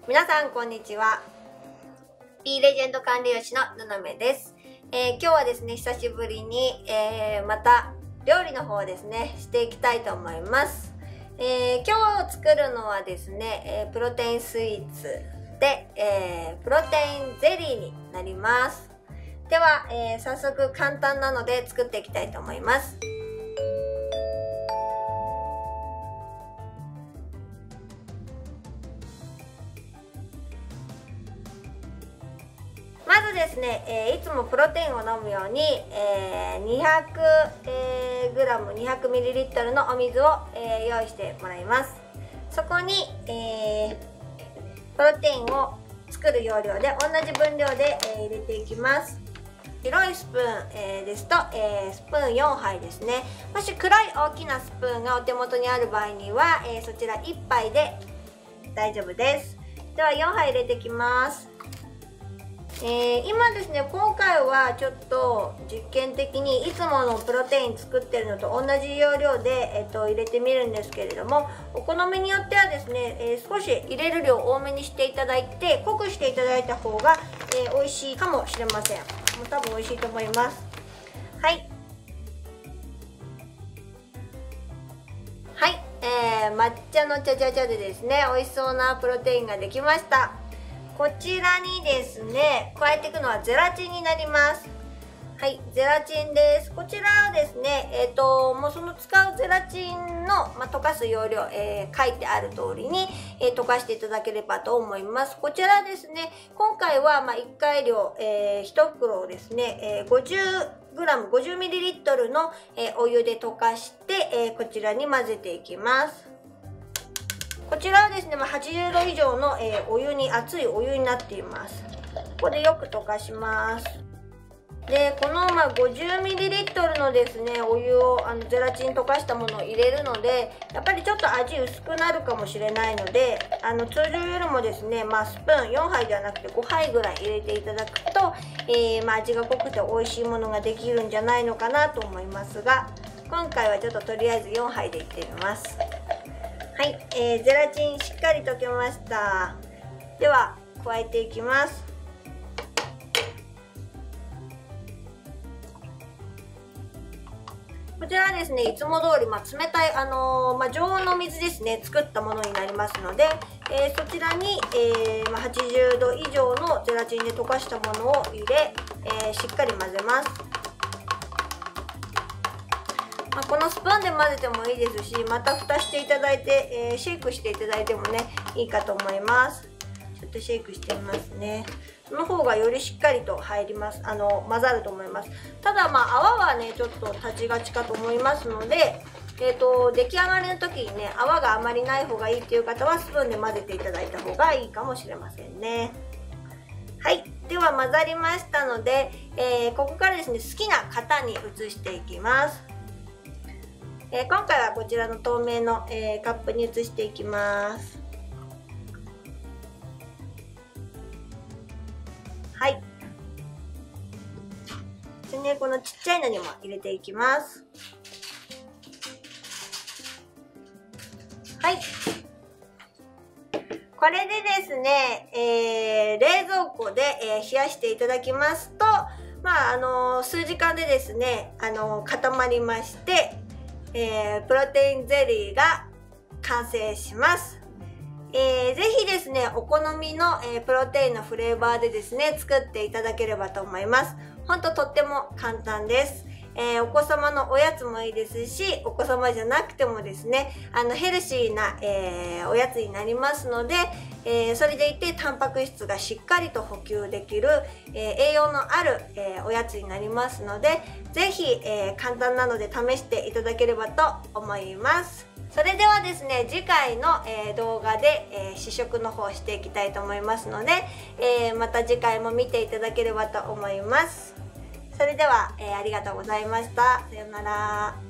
皆さんこんにちは。 B レジェンド管理栄養士のぬなめです。今日はですね、久しぶりに、また料理の方をですねしていきたいと思います。今日作るのはですね、プロテインスイーツで、プロテインゼリーになります。では、早速簡単なので作っていきたいと思います。まずですね、いつもプロテインを飲むように、200グラム 200ml のお水を、用意してもらいます。そこに、プロテインを作る要領で同じ分量で、入れていきます。白いスプーン、ですと、スプーン4杯ですね。もし黒い大きなスプーンがお手元にある場合には、そちら1杯で大丈夫です。では4杯入れていきます。今ですね、今回はちょっと実験的にいつものプロテイン作ってるのと同じ要領で、入れてみるんですけれども、お好みによってはですね、少し入れる量多めにしていただいて濃くしていただいた方が、美味しいかもしれません。もう多分美味しいと思います。はい、抹茶のチャチャチャでですね、美味しそうなプロテインができました。こちらにですね、加えていくのはゼラチンになります。はい、ゼラチンです。こちらはですね、もうその使うゼラチンの、溶かす容量、書いてある通りに、溶かしていただければと思います。こちらですね、今回は1回量、1袋をですね、50g、50ml の、お湯で溶かして、こちらに混ぜていきます。こちらはですね、80度以上の、お湯に、熱いお湯になっています。ここでよく溶かします。で、この50ml のですね、お湯をゼラチン溶かしたものを入れるので、やっぱりちょっと味薄くなるかもしれないので、通常よりもですね、スプーン4杯ではなくて5杯ぐらい入れていただくと、味が濃くて美味しいものができるんじゃないのかなと思いますが、今回はちょっととりあえず4杯でいってみます。はい、ゼラチンしっかり溶けました。では加えていきます。こちらはですね、いつも通り、冷たい、常温の水ですね、作ったものになりますので、そちらに、80度以上のゼラチンで溶かしたものを入れ、しっかり混ぜます。このスプーンで混ぜてもいいですし、また蓋していただいて、シェイクしていただいてもね、いいかと思います。ちょっとシェイクしてみますね。その方がよりしっかりと入ります。混ざると思います。ただ泡はね、ちょっと立ちがちかと思いますので、出来上がりの時にね、泡があまりない方がいいっていう方は、スプーンで混ぜていただいた方がいいかもしれませんね。はい。では混ざりましたので、ここからですね、好きな型に移していきます。今回はこちらの透明の、カップに移していきます。はい。でね、このちっちゃいのにも入れていきます。はい。これでですね、冷蔵庫で、冷やしていただきますと、数時間でですね、固まりまして、プロテインゼリーが完成します。ぜひですね、お好みの、プロテインのフレーバーでですね、作っていただければと思います。ほんととっても簡単です。お子様のおやつもいいですし、お子様じゃなくてもですね、ヘルシーな、おやつになりますので、それでいてタンパク質がしっかりと補給できる、栄養のある、おやつになりますので、ぜひ、簡単なので試していただければと思います。それではですね、次回の、動画で、試食の方していきたいと思いますので、また次回も見ていただければと思います。それでは、ありがとうございました。さようなら。